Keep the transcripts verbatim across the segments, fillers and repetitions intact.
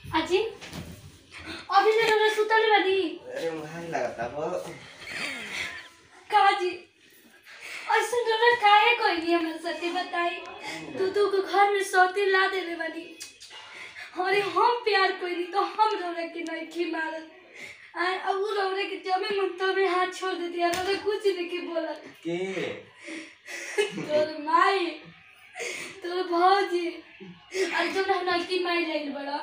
अजी अभी ले लो सुतल वाली। अरे मुहाई लगता वो काजी ऐसे डर काहे कोई नहीं हमर सती बताई तू तू को घर में सोती ला देले वाली। अरे हम प्यार कोई नहीं तो हम रोने की नहीं की मारल आ अब वो रोने के जमे मन तो में हाथ छोड़ देती यार और कुछ नहीं की बोला के तोर माई तोर भौजी और तुम ना ना की माई लेन बड़ा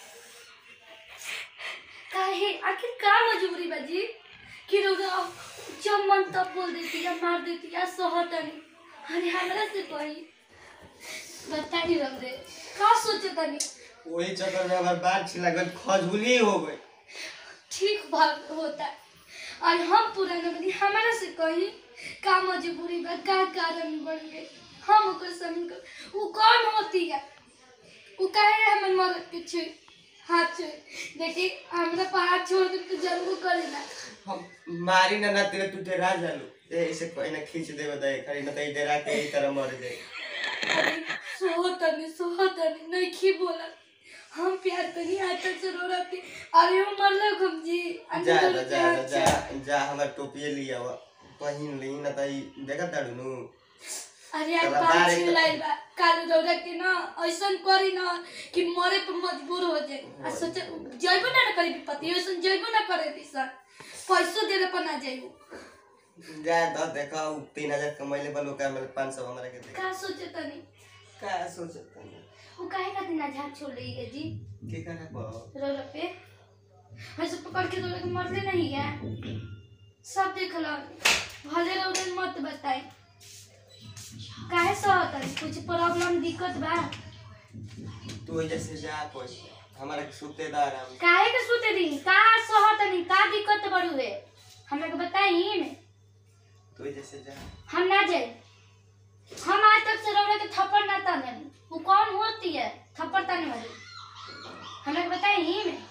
काहे आखिर का मजबूरी बाजी कि रोगा जब मन तब बोल देती या मार देती या सहतनी। अरे हमरा से कोई बताई रम रे का सोचता नहीं वही चक्कर में अगर बात छिलगन खजूली हो गई ठीक बात होता है और हम पूरा न बनी हमारा से कोई का मजबूरी बा का कारण बन गए हम ओकर समझ कर वो कौन होती है वो काहे हमन मरद के छे हाथ छे देखी हमरा पर हाथ छोड़ दे तो जरूर करेला हम मारी ना ना तेरे तू तेरा जालू ऐसे कोई ना खींच दे बताए खरी ना तई डेरा के ही तरह मर जाए। अरे सोहतनी सोहतनी नहीं की बोला हम प्यार करी आज तक से रो रहे थे। अरे हम मर लो हम जी जा जा जा जा जा हमर टोपी लिया वा पहिन ली ना तई देखा ताडू नु। अरे आज बात छिलाई बा काल रोड़ा के ना ऐसन करी ना कि मरे पे मजबूर हो जाए आ सोच जइबो ना करी पति ऐसन जइबो ना करे दिसा पैसो देले पर ना जाइबो जा द देखा तीन हजार कमाइले बलो का मेरे पाँच सौ हमारे के दे का सोचता नहीं का सोचता नहीं वो काहे का दिन झाड़ छोड़ रही है जी के करे पो रोड़ा पे ऐसे पकड़ के रोड़ा के मरले नहीं है सब देख लो भले रोड़ा मत बताई काहे सहत है कुछ प्रॉब्लम दिक्कत बा तू जैसे जा कोई हमारा सूतेदार हम काहे के सूते दी का सहत नहीं का दिक्कत बड़ू है हमरा के बताई में तू जैसे जा हम ना जाए हम आज तक से रौरा के थप्पड़ ना ताने वो कौन होती है थप्पड़ ताने वाली हमरा के बताई में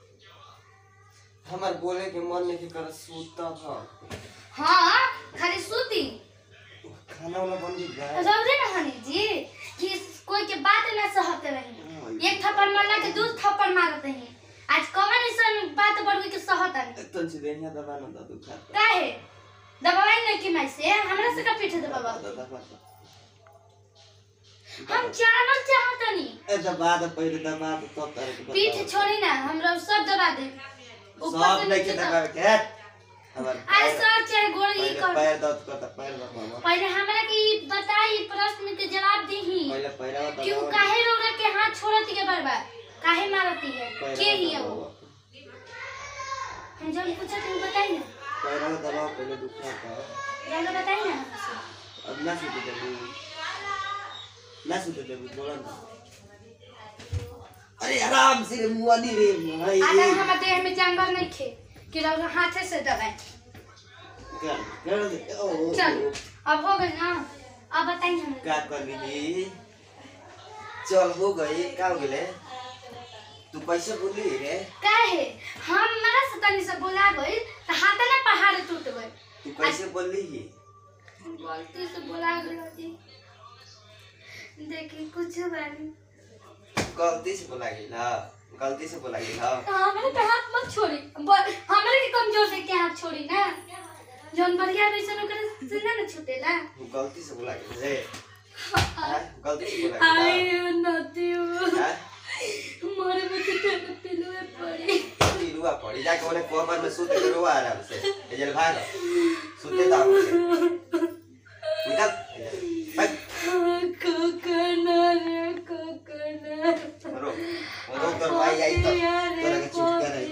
हमार बोले के मन नहीं कर सूता था हां खाली सूती खाना वाला बन गया रौरे ना हनी जी कि कोई के बात ना सहते रही एक थप्पड़ मारला के दूसरा थप्पड़ मारते हैं आज कौन ऐसन बात बढ़ के सहत है तो चिड़िया दबा ना दबा खा काहे दबाई नहीं कि मैं से हमरा से का पीठ दबावा हम जानल चाहतनी ए दबा दे पहले दबा दे तब तारे के पीठ छोड़ी ना हमरा सब दबा दे सब नहीं के दबा के हमार आई सर चाहे गोली कर पैर दर्द करता पैर दबा पहले हमरा के बताई प्रश्न के जवाब दीही पहले पैरा दबा क्यों काहे रोरा के हाथ छोड़ती है बरबा काहे मारती है के ही है वो हम जब पूछा तुम बताई ना पैरा दबा पहले दुखा था जरा बताई ना अब ना सुते दे ना सुते दे बोला ना अरे आराम से मुआनी रे भाई अगर हम देह में जानवर नहीं खे कि रोरा हाथ से दबाए क्या कर दे ओ चल अब हो गई ना अब बताई हम क्या कर ली चल हो गई का हो गेले तू कैसे बोली रे काहे हम मरा सतनी से बोला गई तो हाथ ना पहाड़ टूट गए तू कैसे बोली ही गलती से बोला गई जी देखी कुछ बानी गलती से बोला गई ना गलती से बोला गई हां हमारे पे हाथ मत छोड़ी हमारे के कमजोर से क्या हाथ छोड़ी ना जोन बढ़िया वैसे न करे से ना छूटेला गलती से बोला गई रे हां गलती से बोला गई आई नदियो मोरे में कितने पिलुए पड़ी पिलुआ पड़ी जाके ओने कोबर में सूते के रोआ आराम से ए जल भाग सूते ता निकल भाग कोकना रे कोकना रो रो कर भाई आई तो तोरा के चुप कर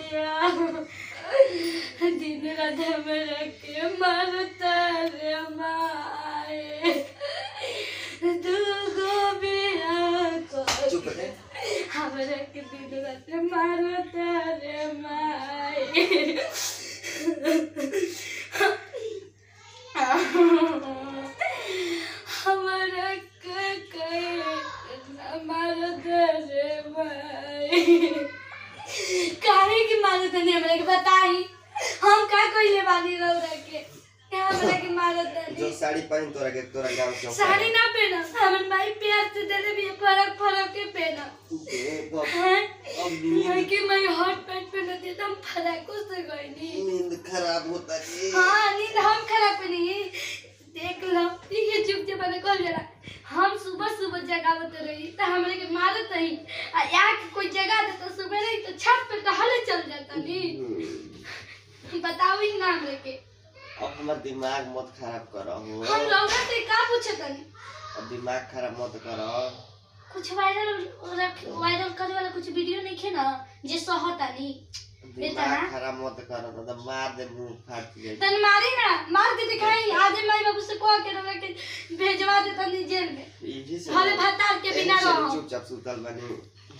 आई दिन रात हमरा के मारता रे माए तू गो बिया को चुप रे हमरा के दिन रात मारता रे माए हमरा के के मारता रे माए काहे की मारत नहीं हमरा के बताई हम का कइले बानी रौरा के क्या हमरा के मारत नहीं जो साड़ी पहन तोरा के तोरा गांव चौक साड़ी ना पहना हमर माई प्यार से देले भी फरक फरक के पहना ए बाप हैं अब नींद नहीं कि मैं हॉट पैंट पहन दी तो हम फराको से गए नहीं। नींद खराब होता जी। हाँ नींद हम खराब पे नहीं देख लो ये चुप जे बने कॉल जरा हम सुबह सुबह जगावत रही तो हमरे के मारत रही आ या कि कोई जगह दे तो सुबह नहीं तो छत पे तो हले चल जाता नहीं। बताओ ही नाम लेके अब हमार दिमाग मत खराब करो। हम लोग से का पूछे तनी अब दिमाग खराब मत करो। कुछ वायरल वायरल करे वाला कुछ वीडियो नहीं खे ना जे सहता नहीं दिमाग खराब मत करो तो मार दे मुंह फाट जाए। तन मारी ना मार के दिखाई आजे माई बाबू से कह के रहा के भेजवा दे तनी जेल में इजी से हले भत्ता के बिना रहो चुपचाप सुतल बनी।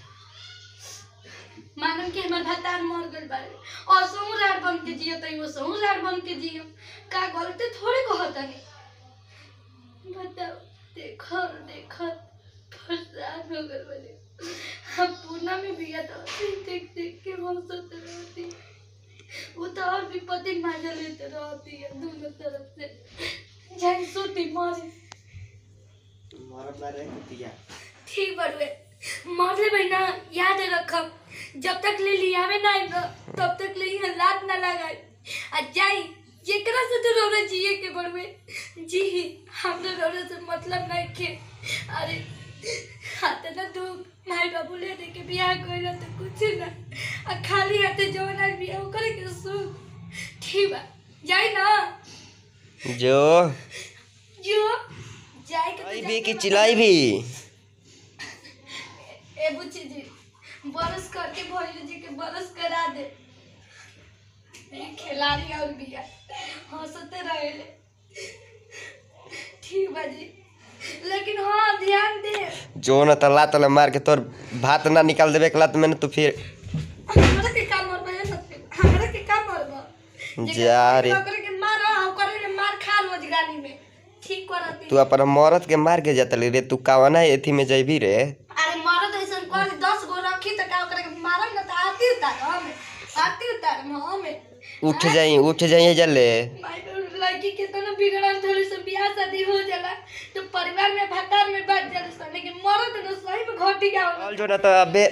मानम के हमर भत्तार मर गइल बारे और सहुरार बन के जियो तई वो सहुरार बन के जियो का गलती थोड़ी कहत नहीं। बताओ देखो देखो फरसान हो गइल बारे हम पूना में भी तो देख देख के हंसते रहती वो तो और विपत्ति मजा लेते रहती है दोनों तरफ से जान सोती मारी मार मारे कुतिया ठीक बड़वे मरले बहना याद रखब जब तक ले लिया में ना तब तक ले यहाँ लात ना लगाई आ जाई जेकरा से तो रोना जिए के बड़वे जी हमने रोना से मतलब नहीं के अरे हाथ ना तू माई बाबू ले दे के बियाह कइला तो कुछ ना आ खाली हाथे जवान आज बियाह करे के सु ठीक बा जाई ना जो जो जाई के आई भी की चिल्लाई भी ए बुच्ची जी बरस करके भोले जी के बरस करा दे ये खिलाड़ी और बिया हंसते रहेले ठीक बा जी लेकिन हाँ ध्यान दे जो न तला तला मार के तोर भात ना निकाल देबे कला मैंने तो फिर हमरा के काम मरबा है सब हमरा के काम मरबा जा रे करे के मार हम करे के मार खा लो गाली में ठीक करती तू अपन मरद के मार के जतली रे तू कावना एथी में जइबी रे। अरे मरद ऐसन कर दस गो रखी त का करे के मारम न त आती उतार हम आती उतार हम उठ जाई उठ जाई जल्ले लड़की के तो ना बिगड़न थोड़ी से बियाह शादी हो जाला तो परिवार में भतार में बात जाला सन लेकिन मरद न सही में घटी गया चल जो ना तो अबे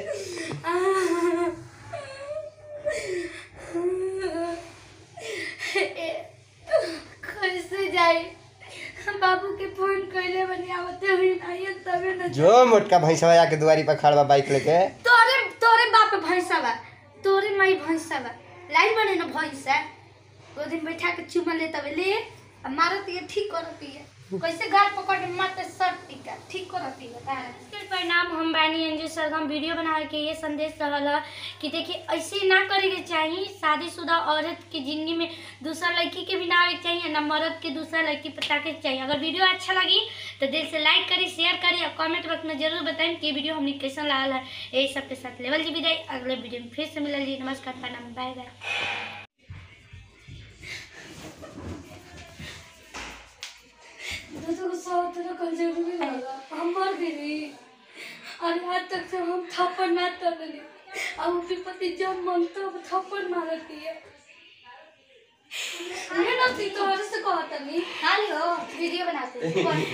कैसे जाए बाबू के फोन कइले बनी आवते हुई नहीं तबे न जो मोटका भैंसवा आके दुआरी पर खड़वा बाइक लेके तोरे तोरे बाप भैंसा बा तोरे माई भैंसा बा लाइन बने न भैंसा वो दिन बैठा के चुमा ले तबे ले अब मारत ये ठीक करती है कैसे घर पकड़ के मारते सर टिका ठीक करती है बता रहे परिणाम हम बानी अंजू सरगम वीडियो बना के ये संदेश रहला कि देखिए ऐसे ना करे के चाहिए शादीशुदा औरत की जिंदगी में दूसरा लड़की के भी ना आवे के चाहिए ना मर्द के दूसरा लड़की पता के चाहिए। अगर वीडियो अच्छा लगी तो दिल से लाइक करी शेयर करी और कमेंट बॉक्स में जरूर बताएं कि वीडियो हमने कैसा लगा है। यही सबके साथ लेवल जी विदाई अगले वीडियो में फिर से मिल जी। नमस्कार प्रणाम बाय बाय। तो सौ तरह का जरूरी लगा हम मर गई और आज तक से हम थप्पड़ ना तोड़ने अब विपत्ति जब मन तो थप्पड़ मारती है मैं ना ती तो और से कहता नहीं हाल हो वीडियो बनाते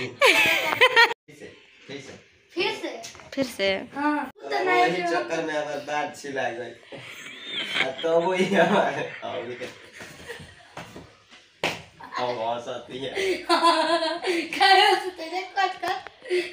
फिर से फिर से हां तो वही चक्कर में हमार बात छिला गई तो वो ही हमारे और भी और हंसती है क्या है तेरे कट कट